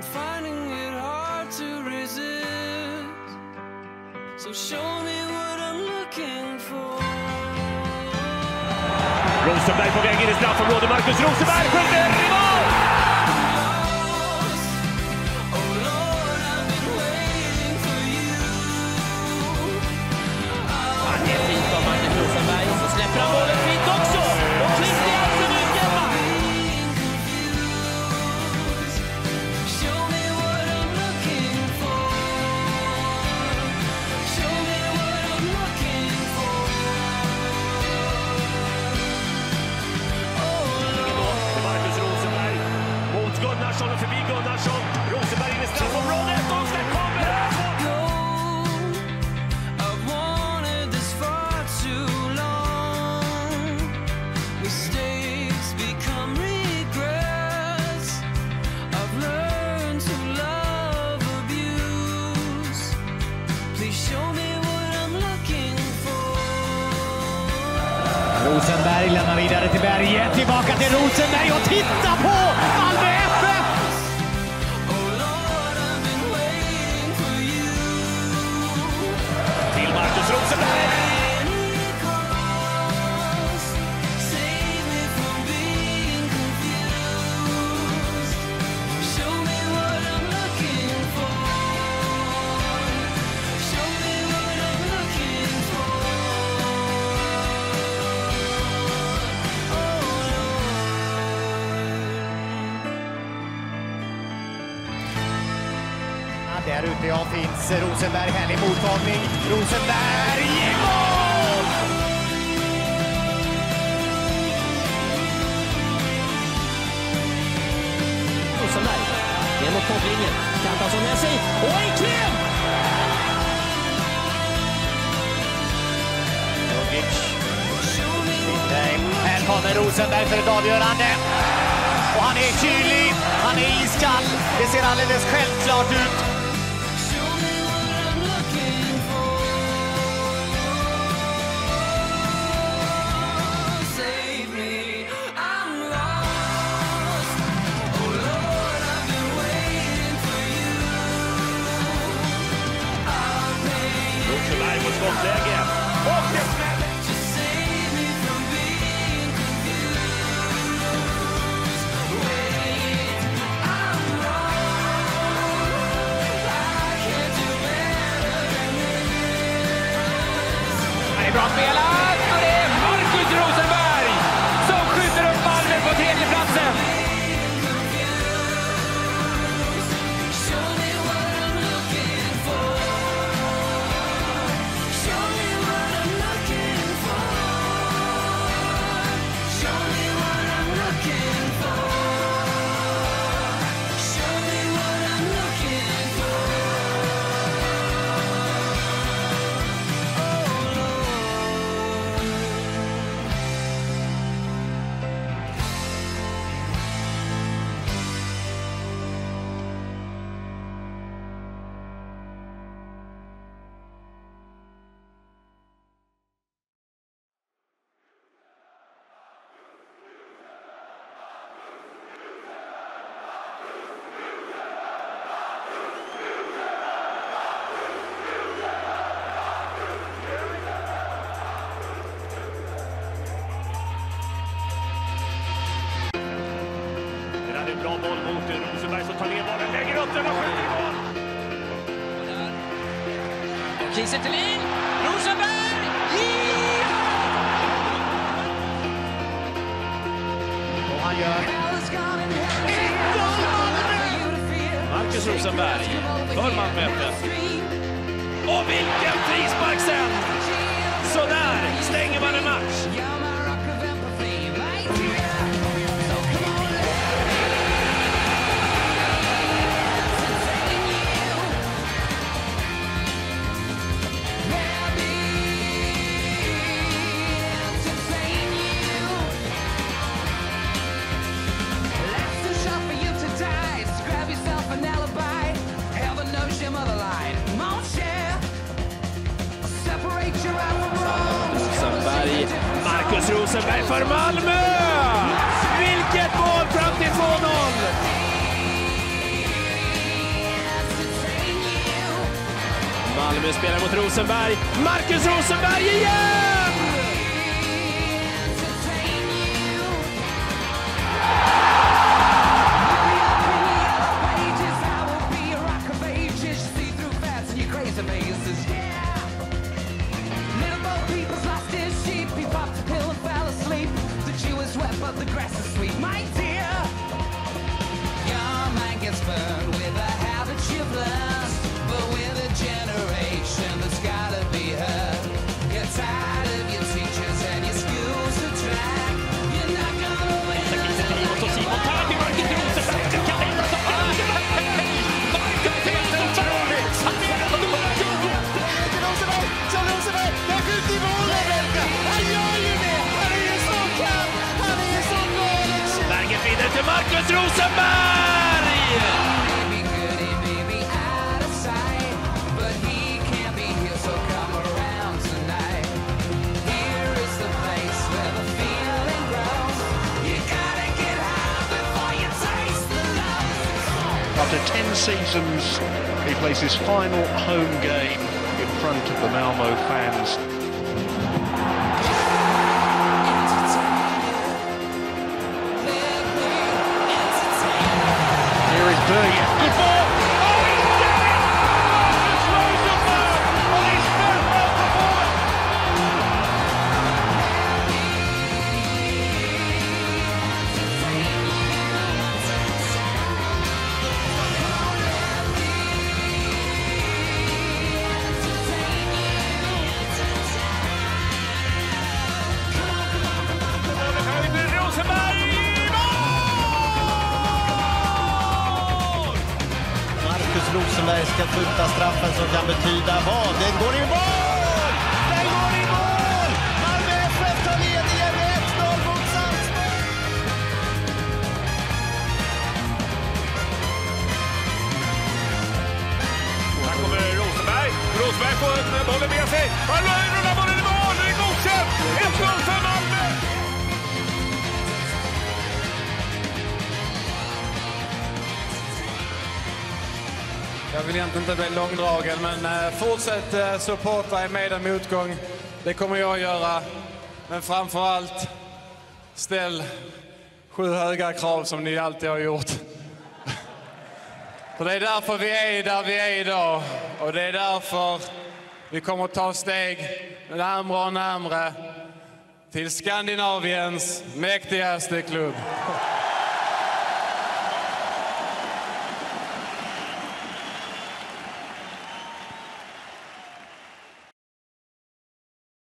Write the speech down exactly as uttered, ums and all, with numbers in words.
finding it hard to resist. So show me what I'm looking for. Rosenberg på väg in i straffområdet. Marcus Rosenberg skjuter i mål! Det är fint av Marcus Rosenberg och så släpper han bollen fint också. Och Christian ser ut hemma. Marcus Rosenberg mot Gunnarsson och förbi Gunnarsson. Rosenberg in i straffområdet och sen kommer det. Rosenberg lämnar vidare till Berge, tillbaka till Rosenberg och titta på Malmö F F! Till Marcus Rosenberg! Där ute ja, finns Rosenberg, härlig mottagning. Rosenberg i mål! Rosenberg, det är mot kortlinjen. Kantar som med sig. Och en kläm! Jogic. Här kommer Rosenberg för ett avgörande. Och han är kylig, han är iskall. Det ser alldeles självklart ut. Rosenberg mot skottläge. Och det smäller! Det är bra spelat och det är Marcus Rosenberg som skjuter upp Malmö på tredjeplatsen. Bra boll mot Rosenberg som tar ner bollen, lägger upp den och skjuter i mål. Kiese Thelin, Rosenberg! Och han gör Marcus Rosenberg för Malmö F F. Och vilken frispark sen! Så där stänger man en match. Rosenberg, Marcus Rosenberg för Malmö! Vilket mål fram till två noll! Malmö spelar mot Rosenberg. Marcus Rosenberg igen! The grass is sweet, my dear. Your mind gets burned with a habit you've learned, but with a generation that's gotta be heard. Get tired of your teachers and your schools to track. You're not gonna win. Vidare till Marcus Rosenberg! After ten seasons, he plays his final home game in front of the Malmö fans. Here is Berg. Good ball! Oh, he's done it! Marcus Rosenberg on his farewell performance! Rosenberg! Rosenberg ska skjuta straffen som kan betyda vad? Den går i mål! Den går i mål! Malmö F F tar ledningen med ett noll mot Salzburg! Här kommer Rosenberg. Rosenberg får bollen med sig. Han rullar bollen i mål. Det är godkänt. ett noll för Malmö. Jag vill egentligen inte bli långdragen, men eh, fortsätt eh, supporta i med en motgång. Det kommer jag göra. Men framförallt ställ sju höga krav som ni alltid har gjort. För det är därför vi är där vi är idag. Och det är därför vi kommer att ta steg närmare och närmare till Skandinaviens mäktigaste klubb.